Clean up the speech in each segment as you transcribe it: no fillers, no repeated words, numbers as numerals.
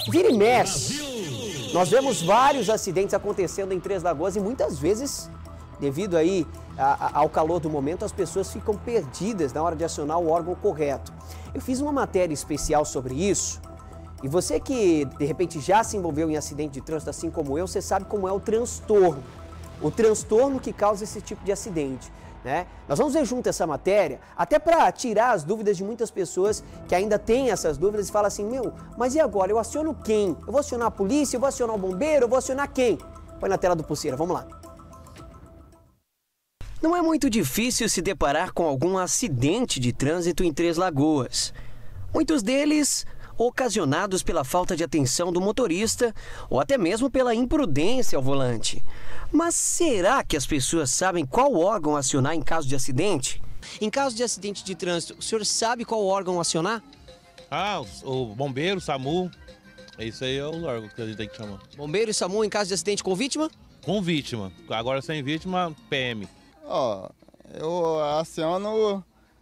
Vira e mexe, nós vemos vários acidentes acontecendo em Três Lagoas e muitas vezes, devido aí ao calor do momento, as pessoas ficam perdidas na hora de acionar o órgão correto. Eu fiz uma matéria especial sobre isso e você que de repente já se envolveu em acidente de trânsito assim como eu, você sabe como é o transtorno que causa esse tipo de acidente. Né? Nós vamos ver junto essa matéria, até para tirar as dúvidas de muitas pessoas que ainda têm essas dúvidas e falam assim, mas e agora? Eu aciono quem? Eu vou acionar a polícia, eu vou acionar o bombeiro, eu vou acionar quem? Põe na tela do Pulseira, vamos lá. Não é muito difícil se deparar com algum acidente de trânsito em Três Lagoas. Muitos deles ocasionados pela falta de atenção do motorista ou até mesmo pela imprudência ao volante. Mas será que as pessoas sabem qual órgão acionar em caso de acidente? Em caso de acidente de trânsito, o senhor sabe qual órgão acionar? O bombeiro, o SAMU, isso aí é o órgão que a gente tem que chamar. Bombeiro e SAMU em caso de acidente com vítima? Com vítima, agora sem vítima, PM. Eu aciono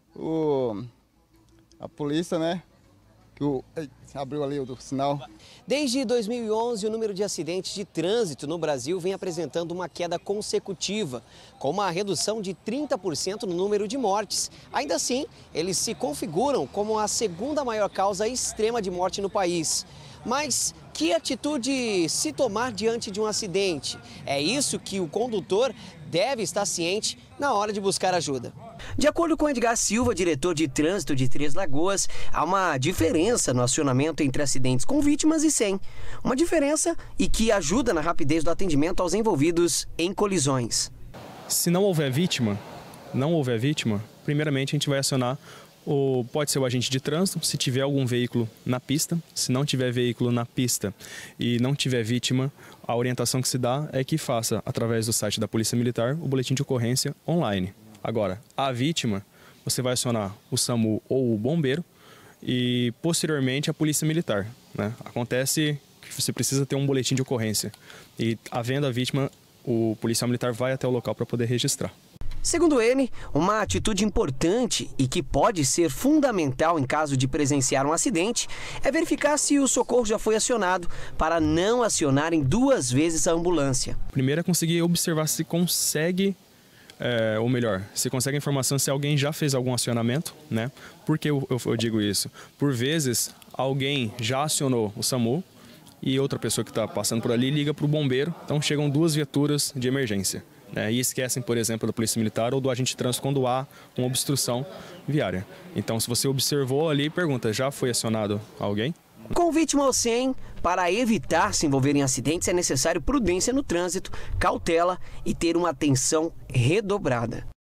a polícia, né? Abriu ali o sinal. Desde 2011, o número de acidentes de trânsito no Brasil vem apresentando uma queda consecutiva, com uma redução de 30% no número de mortes. Ainda assim, eles se configuram como a segunda maior causa extrema de morte no país. Mas que atitude se tomar diante de um acidente? É isso que o condutor deve estar ciente na hora de buscar ajuda. De acordo com Edgar Silva, diretor de trânsito de Três Lagoas, há uma diferença no acionamento entre acidentes com vítimas e sem. Uma diferença e que ajuda na rapidez do atendimento aos envolvidos em colisões. Se não houver vítima, primeiramente a gente vai acionar pode ser o agente de trânsito, se tiver algum veículo na pista. Se não tiver veículo na pista e não tiver vítima, a orientação que se dá é que faça, através do site da Polícia Militar, o boletim de ocorrência online. Agora, a vítima, você vai acionar o SAMU ou o bombeiro e, posteriormente, a Polícia Militar. Né? Acontece que você precisa ter um boletim de ocorrência e, havendo a vítima, o policial militar vai até o local para poder registrar. Segundo ele, uma atitude importante e que pode ser fundamental em caso de presenciar um acidente é verificar se o socorro já foi acionado para não acionarem 2 vezes a ambulância. Primeiro é conseguir observar se consegue, ou melhor, se consegue a informação se alguém já fez algum acionamento, né? Por que eu digo isso? Por vezes, alguém já acionou o SAMU e outra pessoa que está passando por ali liga para o bombeiro, então chegam 2 viaturas de emergência. E esquecem, por exemplo, da Polícia Militar ou do agente de trânsito quando há uma obstrução viária. Então, se você observou ali, pergunta, já foi acionado alguém? Com vítima ou sem, para evitar se envolver em acidentes é necessário prudência no trânsito, cautela e ter uma atenção redobrada.